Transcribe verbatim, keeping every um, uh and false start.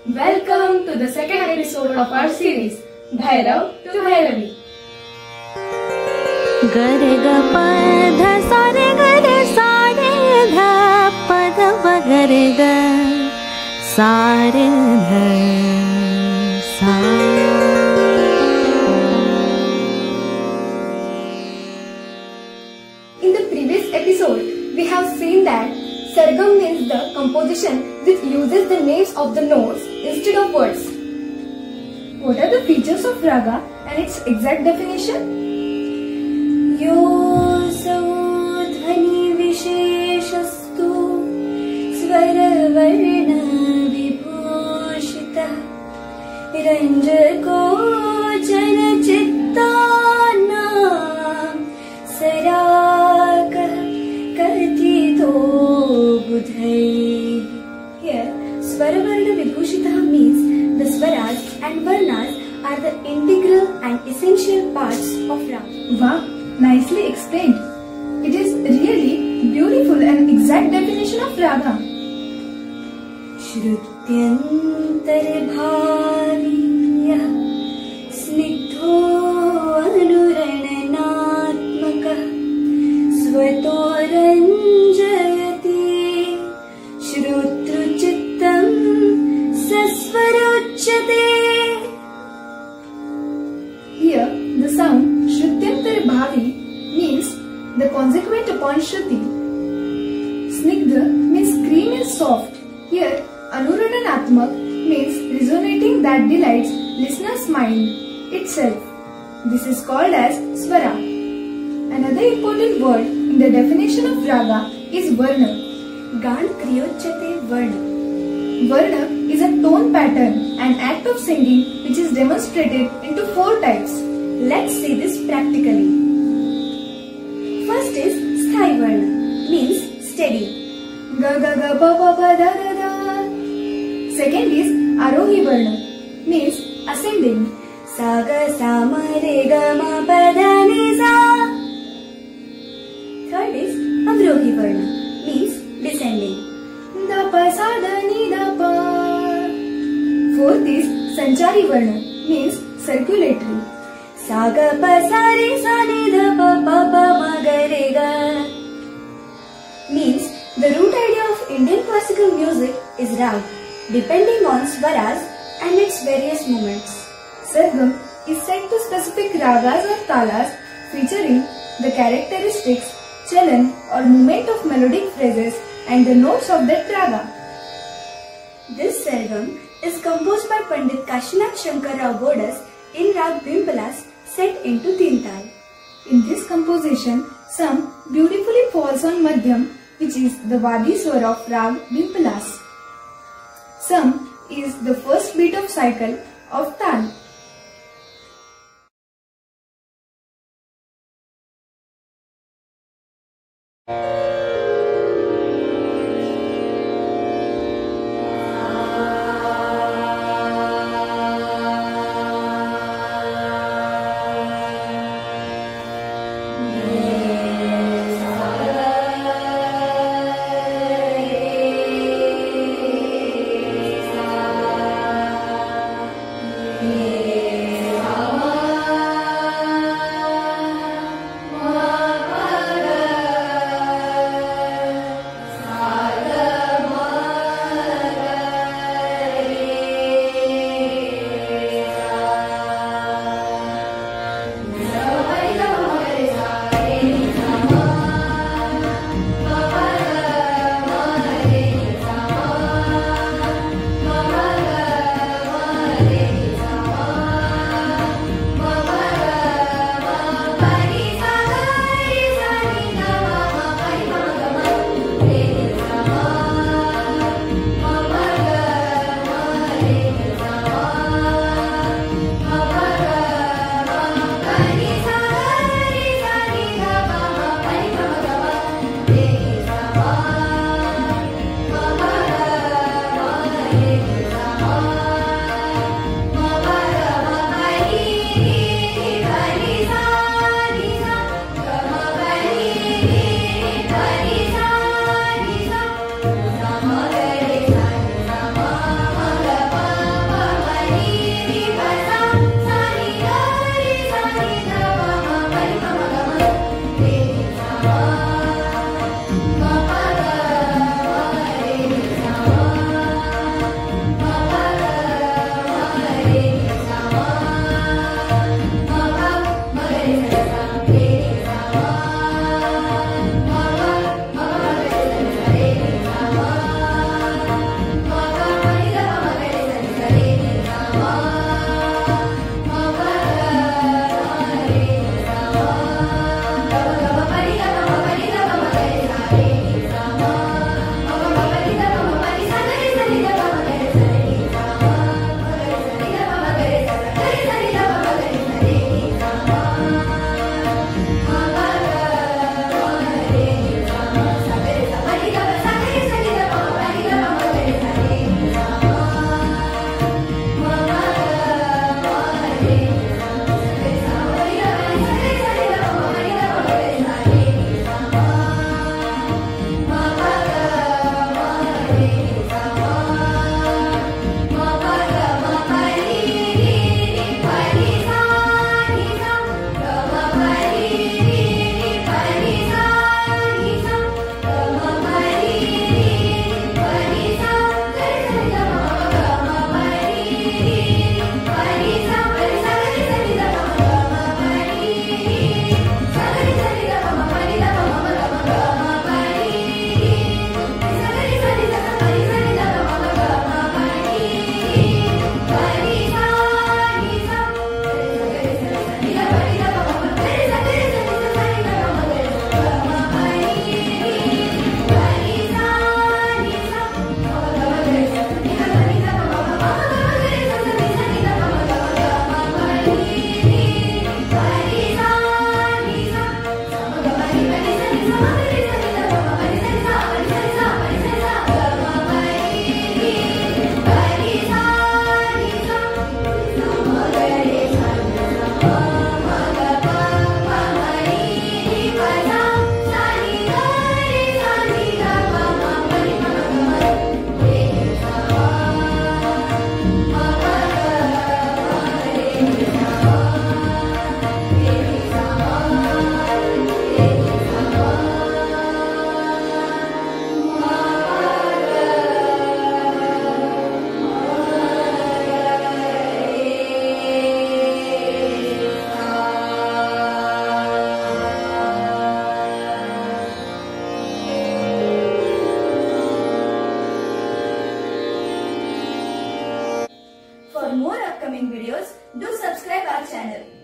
Welcome to the second episode of our series, Bhairav to Bhairavi. Gare ga pa dha sa re ga re sa re dha pa dha pa ga re ga sa re dha sa. In the previous episode, we have seen that Sargam means the composition which uses the names of the notes instead of words. What are the features of raga and its exact definition? Yo saudhani visheshastu swara varna vibhushita ranjako jana chittana saraka katito budhai. Here, Swaravarna Vibhushita means the swaras and varnas are the integral and essential parts of raga. Wow, nicely explained. It is really beautiful and exact definition of raga. Shrutyantar bhaviya snigdho anurananatmaka swato ranjayati Shrutruchittam sasvaruchyate. Here, the sound Shrutyantar Bhavi means the consequent upon Shruti. Snigdha means cream is soft. Here, Anurananatmak means resonating that delights listener's mind itself. This is called as Swara. Another important word in the definition of raga is Varna. Gan kriyochyate varna. Varna is a tone pattern, an act of singing which is demonstrated into four types. Let's see this practically. First is sthai varna, means steady. Ga ga ga ba ba ba da da da. Second is arohi varna, means ascending. Sa ga sa ma re ga ma pa da ni sa. Third is avrohi varna, means descending. Da pa sa da ni da pa. Fourth is sanchari varna, means circulatory. Sa ga pa sa re sa ni da pa pa pa ma ga re ga. Means the root idea of Indian classical music is rag, depending on swaras and its various movements. Sargam is set to specific ragas or talas featuring the characteristics, chalan or movement of melodic phrases and the notes of that raga. This sargam is composed by Pandit Kashinath Shankar Rao Bodas in rag Bhimpilas set into teen tal. In this composition, some beautifully falls on madhyam, which is the vadi swar of rag Bhimpilas. Some is the first beat of cycle of tal. Yeah. more upcoming videos, do subscribe our channel.